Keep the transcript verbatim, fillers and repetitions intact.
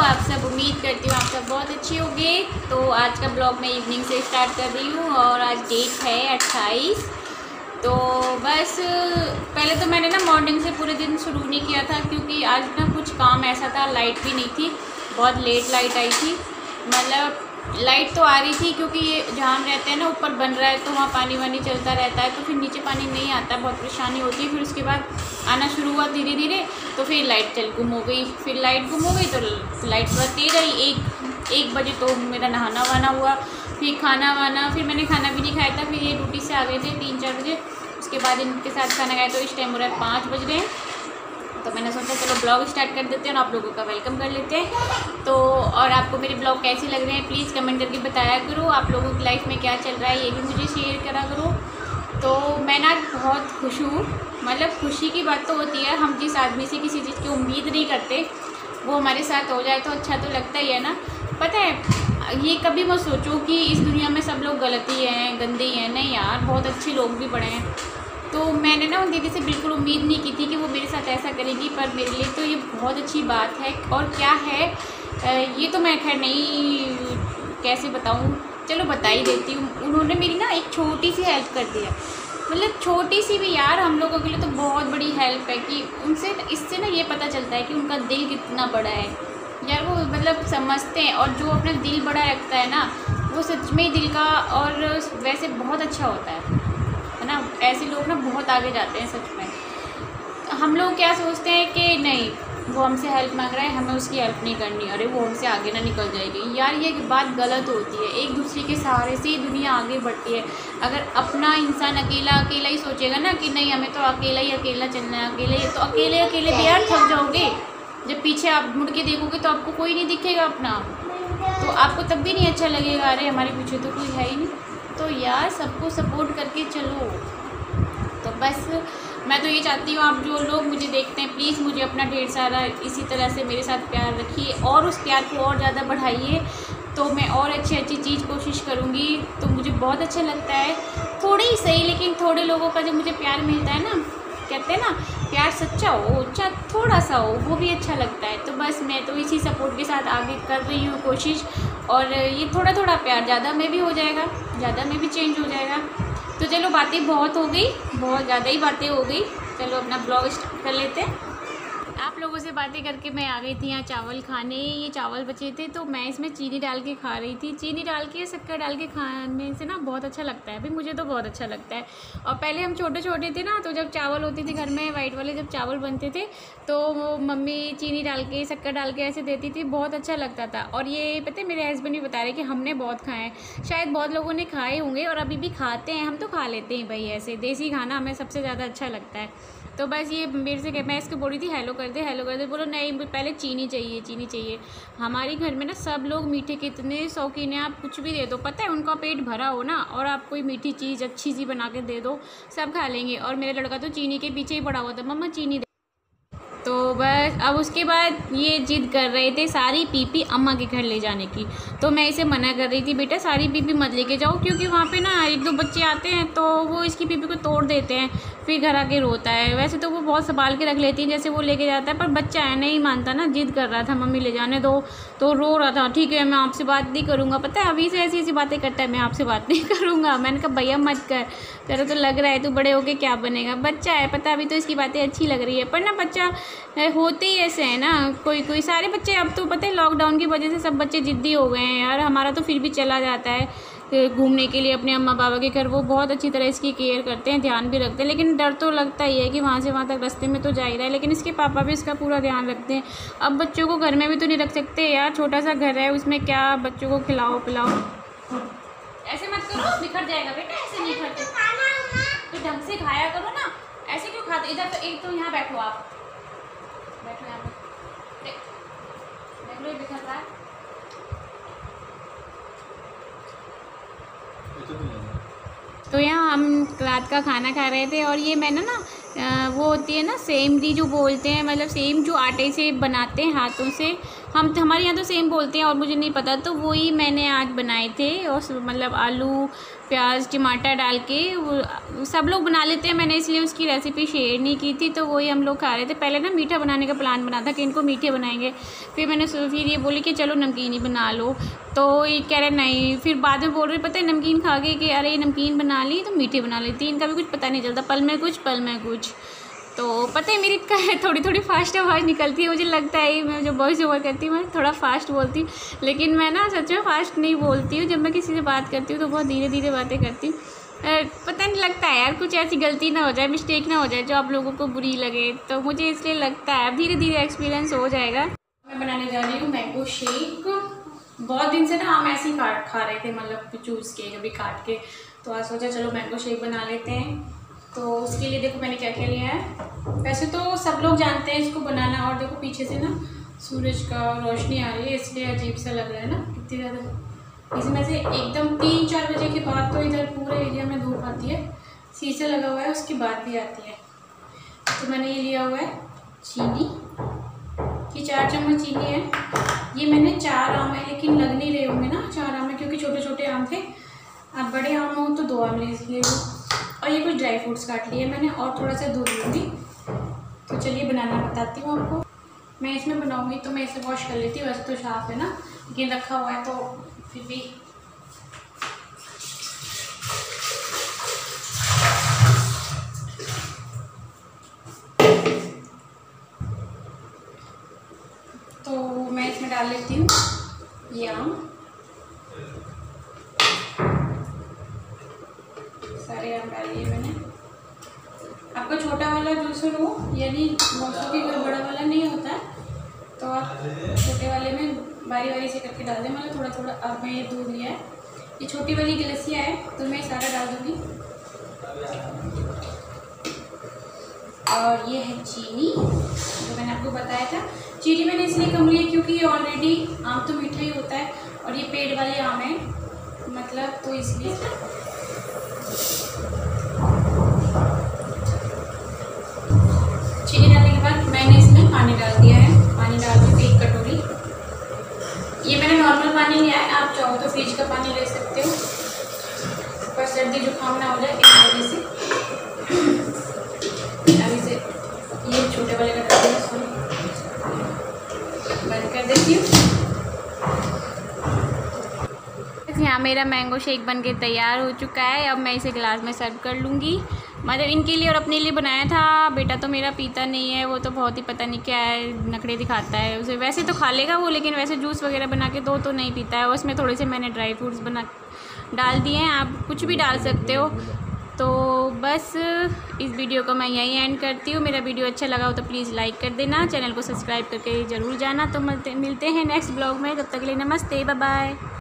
आप सब? उम्मीद करती हूँ आप सब बहुत अच्छे होंगे। तो आज का ब्लॉग मैं इवनिंग से स्टार्ट कर रही हूँ और आज डेट है अट्ठाईस। तो बस पहले तो मैंने ना मॉर्निंग से पूरे दिन शुरू नहीं किया था, क्योंकि आज ना कुछ काम ऐसा था, लाइट भी नहीं थी, बहुत लेट लाइट आई थी। मतलब लाइट तो आ रही थी क्योंकि ये जहाँ हम रहते हैं ना ऊपर बन रहा है, तो वहाँ पानी वानी चलता रहता है, तो फिर नीचे पानी नहीं आता, बहुत परेशानी होती है। फिर उसके बाद आना शुरू हुआ धीरे धीरे, तो फिर लाइट चल गुम हो गई। फिर लाइट गुम हो गई तो लाइट थोड़ा तेज आई। एक एक बजे तो मेरा नहाना वाना हुआ, फिर खाना वाना, फिर मैंने खाना भी नहीं खाया था। फिर ये ड्यूटी से आ गए थे तीन चार बजे, उसके बाद इनके साथ खाना खाया, तो इस टाइम हो रहा है पाँच बज रहे हैं। तो मैंने सोचा चलो ब्लॉग स्टार्ट कर देते हैं और आप लोगों का वेलकम कर लेते हैं। तो और आपको मेरे ब्लॉग कैसे लग रहे हैं प्लीज़ कमेंट करके बताया करो। आप लोगों की लाइफ में क्या चल रहा है ये भी मुझे शेयर करा करो। तो मैं ना बहुत खुश हूँ। मतलब खुशी की बात तो होती है, हम जिस आदमी से किसी चीज़ की उम्मीद नहीं करते वो हमारे साथ हो जाए तो अच्छा तो लगता ही है ना। पता है, ये कभी मत सोचो कि इस दुनिया में सब लोग गलत ही हैं, गंदे ही हैं। नहीं यार, बहुत अच्छे लोग भी पड़े हैं। तो मैंने ना उन दीदी से बिल्कुल उम्मीद नहीं की थी कि वो मेरे साथ ऐसा करेगी, पर मेरे लिए तो ये बहुत अच्छी बात है। और क्या है ये तो मैं खैर नहीं कैसे बताऊँ, चलो बता ही देती हूँ। उन्होंने मेरी ना एक छोटी सी हेल्प कर दी है, मतलब छोटी सी भी यार हम लोगों के लिए तो बहुत बड़ी हेल्प है। कि उनसे इससे ना ये पता चलता है कि उनका दिल कितना बड़ा है यार। वो मतलब समझते हैं, और जो अपना दिल बड़ा रखता है ना वो सच में दिल का और वैसे बहुत अच्छा होता है है ना। ऐसे लोग ना बहुत आगे जाते हैं सच में। हम लोग क्या सोचते हैं कि नहीं वो हमसे हेल्प मांग रहा है, हमें उसकी हेल्प नहीं करनी, अरे वो हमसे आगे ना निकल जाएगी। यार ये बात गलत होती है। एक दूसरे के सहारे से ही दुनिया आगे बढ़ती है। अगर अपना इंसान अकेला अकेला ही सोचेगा ना कि नहीं हमें तो अकेला ही अकेला चलना है, अकेले ही, तो अकेले अकेले भी यार थक जाओगे। जब पीछे आप मुड़ के देखोगे तो आपको कोई नहीं दिखेगा अपना, तो आपको तब भी नहीं अच्छा लगेगा, अरे हमारे पीछे तो कोई है ही नहीं। तो यार सबको सपोर्ट करके चलो। तो बस मैं तो ये चाहती हूँ आप जो लोग मुझे देखते हैं प्लीज़ मुझे अपना ढेर सारा इसी तरह से मेरे साथ प्यार रखिए और उस प्यार को और ज़्यादा बढ़ाइए। तो मैं और अच्छी अच्छी चीज़ कोशिश करूँगी। तो मुझे बहुत अच्छा लगता है, थोड़े ही सही लेकिन थोड़े लोगों का जब मुझे प्यार मिलता है ना, कहते हैं ना प्यार सच्चा हो चाहे थोड़ा सा हो वो भी अच्छा लगता है। तो बस मैं तो इसी सपोर्ट के साथ आगे कर रही हूँ कोशिश। और ये थोड़ा थोड़ा प्यार ज़्यादा में भी हो जाएगा, ज़्यादा में भी चेंज हो जाएगा। तो चलो बातें बहुत हो गई, बहुत ज़्यादा ही बातें हो गई, चलो अपना ब्लॉग स्टार्ट कर लेते हैं। आप लोगों से बातें करके मैं आ गई थी यहाँ चावल खाने। ये चावल बचे थे तो मैं इसमें चीनी डाल के खा रही थी। चीनी डाल के शक्कर डाल के खाने से ना बहुत अच्छा लगता है, भाई मुझे तो बहुत अच्छा लगता है। और पहले हम छोटे छोटे थे ना, तो जब चावल होते थे घर में वाइट वाले, जब चावल बनते थे तो वो मम्मी चीनी डाल के शक्कर डाल के ऐसे देती थी, बहुत अच्छा लगता था। और ये पता है मेरे हस्बैंड भी बता रहे कि हमने बहुत खाए हैं, शायद बहुत लोगों ने खाए होंगे और अभी भी खाते हैं। हम तो खा लेते हैं भाई, ऐसे देसी खाना हमें सबसे ज़्यादा अच्छा लगता है। तो बस ये मेरे से मैं इसको बोली थी हेलो कर दे हेलो कर दे, बोलो नहीं पहले चीनी चाहिए चीनी चाहिए। हमारे घर में ना सब लोग मीठे के इतने शौकीन हैं, आप कुछ भी दे दो, पता है उनका पेट भरा हो ना और आप कोई मीठी चीज़ अच्छी सी बना के दे दो सब खा लेंगे। और मेरा लड़का तो चीनी के पीछे ही पड़ा हुआ था, मम्मा चीनी दे। तो बस अब उसके बाद ये जिद कर रहे थे सारी पीपी अम्मा के घर ले जाने की। तो मैं इसे मना कर रही थी बेटा सारी पीपी मत लेके जाओ, क्योंकि वहाँ पे ना एक दो बच्चे आते हैं तो वो इसकी पीपी को तोड़ देते हैं, फिर घर आके रोता है। वैसे तो वो बहुत संभाल के रख लेती है जैसे वो लेके जाता है, पर बच्चा है नहीं मानता ना, जिद कर रहा था मम्मी ले जाने दो, तो रो रहा था ठीक है मैं आपसे बात नहीं करूँगा। पता है अभी से ऐसी ऐसी बातें करता है, मैं आपसे बात नहीं करूँगा। मैंने कहा भैया मत कर, तेरा तो लग रहा है तू बड़े होके क्या बनेगा। बच्चा है पता, अभी तो इसकी बातें अच्छी लग रही है, पर ना बच्चा होते ही ऐसे है ना, कोई कोई सारे बच्चे। अब तो पता है लॉकडाउन की वजह से सब बच्चे जिद्दी हो गए हैं यार। हमारा तो फिर भी चला जाता है घूमने के लिए अपने अम्मा पापा के घर, वो बहुत अच्छी तरह इसकी केयर करते हैं, ध्यान भी रखते हैं। लेकिन डर तो लगता ही है कि वहाँ से वहाँ तक रास्ते में तो जा ही रहा है, लेकिन इसके पापा भी इसका पूरा ध्यान रखते हैं। अब बच्चों को घर में भी तो नहीं रख सकते यार, छोटा सा घर है उसमें क्या बच्चों को खिलाओ पिलाओ। ऐसे मत करो बिखर जाएगा बेटा, ऐसे नहीं खाते तो ढंग से खाया करो ना, ऐसे क्यों खाते। इधर तो एक तो यहाँ बैठो, आप बैठो यहाँ पे, देख लो बिखर रहा है। तो यहाँ हम रात का खाना खा रहे थे और ये मैंने ना वो होती है ना सेमरी जो बोलते हैं, मतलब सेम जो आटे से बनाते हैं हाथों से, हम हमारे यहाँ तो सेम बोलते हैं और मुझे नहीं पता, तो वही मैंने आज बनाए थे। और मतलब आलू प्याज टमाटर डाल के, वो सब लोग बना लेते हैं, मैंने इसलिए उसकी रेसिपी शेयर नहीं की थी। तो वही हम लोग खा रहे थे। पहले ना मीठा बनाने का प्लान बना था कि इनको मीठे बनाएंगे, फिर मैंने फिर ये बोली कि चलो नमकीन ही बना लो, तो ये कह रहे नहीं, फिर बाद में बोल रहे पता है नमकीन खा गए कि अरे नमकीन बना ली तो मीठे बना लेती। इनका भी कुछ पता नहीं चलता, पल में कुछ पल में कुछ। तो पता है मेरी थोड़ी थोड़ी फास्ट आवाज़ निकलती है, मुझे लगता है मैं जो वॉइस ओवर करती हूँ मैं थोड़ा फास्ट बोलती हूँ, लेकिन मैं ना सच में फास्ट नहीं बोलती हूँ। जब मैं किसी से बात करती हूँ तो बहुत धीरे धीरे बातें करती हूँ। पता नहीं लगता है यार, कुछ ऐसी गलती ना हो जाए, मिस्टेक ना हो जाए जो आप लोगों को बुरी लगे, तो मुझे इसलिए लगता है धीरे धीरे एक्सपीरियंस हो जाएगा। मैं बनाने जा रही हूँ मैंगो शेक। बहुत दिन से ना हम ऐसे ही काट खा रहे थे, मतलब चूस के कभी काट के, तो आज सोचा चलो मैंगो शेक बना लेते हैं। तो उसके लिए देखो मैंने क्या क्या लिया है। वैसे तो सब लोग जानते हैं इसको बनाना, और देखो पीछे से ना सूरज का रोशनी आ रही है इसलिए अजीब सा लग रहा है ना कितनी ज़्यादा। इसमें से एकदम तीन चार बजे के बाद तो इधर पूरे एरिया में धूप आती है, शीशा लगा हुआ है उसके बाद भी आती है। तो मैंने ये लिया हुआ है चीनी, ये चार चम्मच चीनी है। ये मैंने चार आम है, लेकिन लग नहीं रहे होंगे ना चार आम है क्योंकि छोटे छोटे आम थे। आप बड़े आम हो तो दो आम ले लीजिए। और ये कुछ ड्राई फ्रूट्स काट लिए मैंने, और थोड़ा सा दूध लूँगी। तो चलिए बनाना बताती हूँ आपको। मैं इसमें बनाऊँगी तो मैं इसे वॉश कर लेती हूँ, वैसे तो साफ है ना, लेकिन रखा हुआ है तो फिर भी। तो मैं इसमें डाल लेती हूँ ये आम, सारे आम डाल लिए मैंने। आपको छोटा वाला जूसर हो, यानी मौसम के घर बड़ा वाला नहीं होता है, तो आप छोटे वाले में बारी बारी से करके डाल दें। मतलब थोड़ा थोड़ा। अब मैं ये दूध लिया है, ये छोटी वाली गिलसियाँ है तो मैं सारा डाल दूँगी। और ये है चीनी जो मैंने आपको बताया था। चीनी मैंने इसलिए कम ली क्योंकि ये ऑलरेडी आम तो मीठा ही होता है और ये पेड़ वाले आम है, मतलब तो इसलिए। चीनी डालने के बाद मैंने इसमें पानी डाल दिया है। पानी डाल दी एक कटोरी। ये मैंने नॉर्मल पानी लिया है, आप चाहो तो फ्रिज का पानी ले सकते हो, पर सर्दी जुकाम ना हो जाए इस वजह से। अभी से ये छोटे वाले का डाल दिया, सॉरी बंद कर देती हूँ। यहाँ मेरा मैंगो शेक बन के तैयार हो चुका है। अब मैं इसे गिलास में सर्व कर लूँगी। मतलब इनके लिए और अपने लिए बनाया था। बेटा तो मेरा पीता नहीं है, वो तो बहुत ही पता नहीं क्या है नखरे दिखाता है। उसे वैसे तो खा लेगा वो, लेकिन वैसे जूस वगैरह बना के दो तो नहीं पीता है। उसमें थोड़े से मैंने ड्राई फ्रूट्स बना डाल दिए हैं, आप कुछ भी डाल सकते हो। तो बस इस वीडियो को मैं यहीं एंड करती हूँ। मेरा वीडियो अच्छा लगा हो तो प्लीज़ लाइक कर देना, चैनल को सब्सक्राइब करके ज़रूर जाना। तो मिलते मिलते हैं नेक्स्ट ब्लॉग में, तब तक के लिए नमस्ते, बाय बाय।